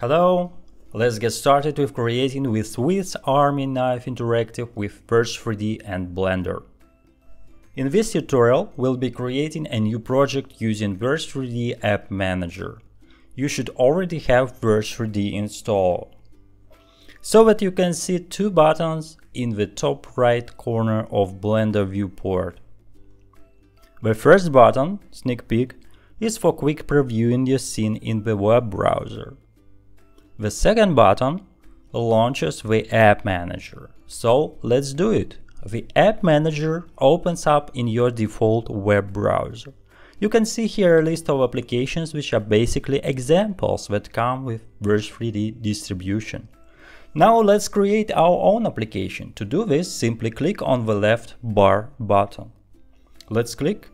Hello, let's get started with creating with Swiss Army Knife Interactive with Verge3D and Blender. In this tutorial, we'll be creating a new project using Verge3D App Manager. You should already have Verge3D installed, so that you can see two buttons in the top right corner of Blender viewport. The first button, Sneak Peek, is for quick previewing your scene in the web browser. The second button launches the App Manager. So let's do it. The App Manager opens up in your default web browser. You can see here a list of applications which are basically examples that come with Verge3D distribution. Now let's create our own application. To do this, simply click on the left bar button. Let's click.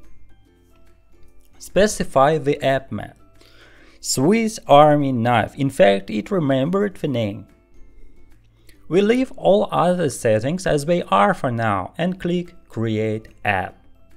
Specify the app map. Swiss Army Knife. In fact, it remembered the name. We leave all other settings as they are for now and click Create App.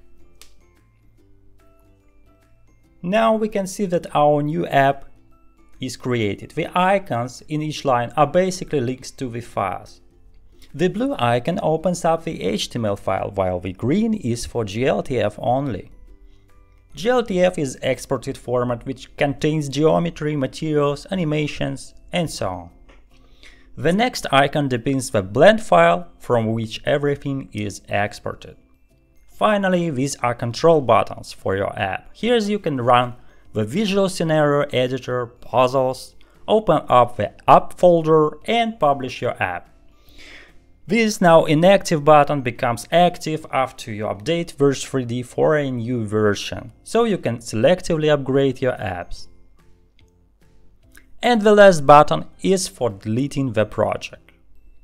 Now we can see that our new app is created. The icons in each line are basically links to the files. The blue icon opens up the HTML file, while the green is for glTF only. glTF is exported format which contains geometry, materials, animations, and so on. The next icon depicts the blend file from which everything is exported. Finally, these are control buttons for your app. Here you can run the visual scenario editor, puzzles, open up the app folder, and publish your app. This now inactive button becomes active after you update Verge3D for a new version, so you can selectively upgrade your apps. And the last button is for deleting the project.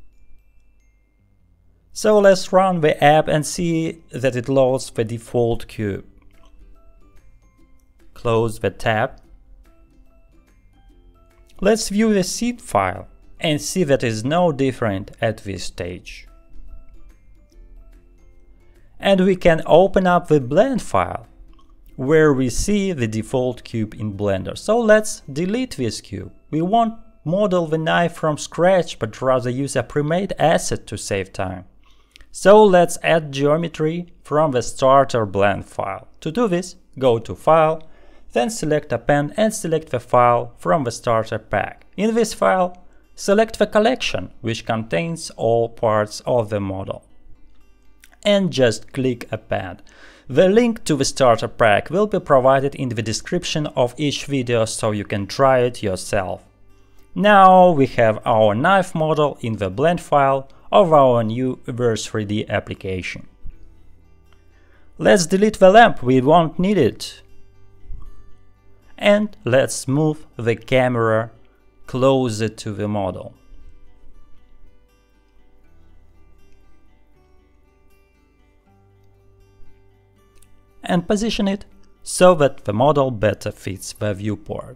So let's run the app and see that it loads the default cube. Close the tab. Let's view the seed file and see that is no different at this stage. And we can open up the blend file, where we see the default cube in Blender. So let's delete this cube. We won't model the knife from scratch, but rather use a pre-made asset to save time. So let's add geometry from the starter blend file. To do this, go to File, then select Append and select the file from the starter pack. In this file, select the collection, which contains all parts of the model. And just click Append. The link to the starter pack will be provided in the description of each video, so you can try it yourself. Now we have our knife model in the blend file of our new Verge3D application. Let's delete the lamp, we won't need it. And let's move the camera closer to the model. And position it so that the model better fits the viewport.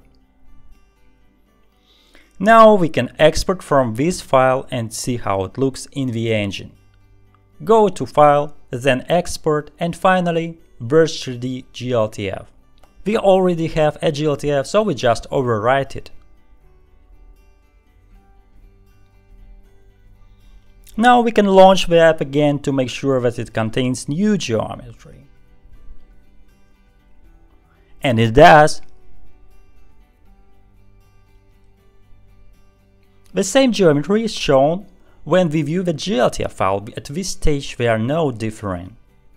Now we can export from this file and see how it looks in the engine. Go to File, then Export, and finally Verge3D glTF. We already have a glTF, so we just overwrite it. Now we can launch the app again to make sure that it contains new geometry. And it does. The same geometry is shown when we view the glTF file. At this stage they are no different.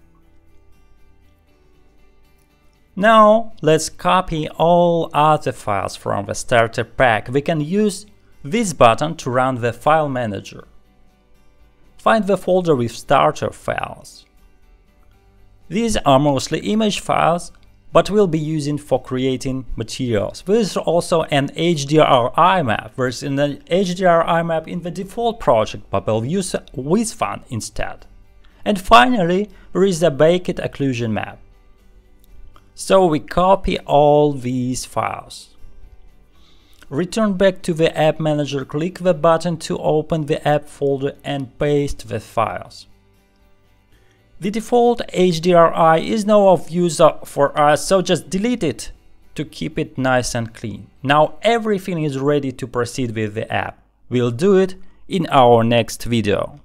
Now let's copy all other files from the starter pack. We can use this button to run the file manager. Find the folder with starter files. These are mostly image files, but we'll be using for creating materials. There is also an HDRI map. There's an HDRI map in the default project, but we'll use WizFun instead. And finally, there is a baked occlusion map. So we copy all these files. Return back to the App Manager, click the button to open the app folder and paste the files. The default HDRI is now of use for us, so just delete it to keep it nice and clean. Now everything is ready to proceed with the app. We'll do it in our next video.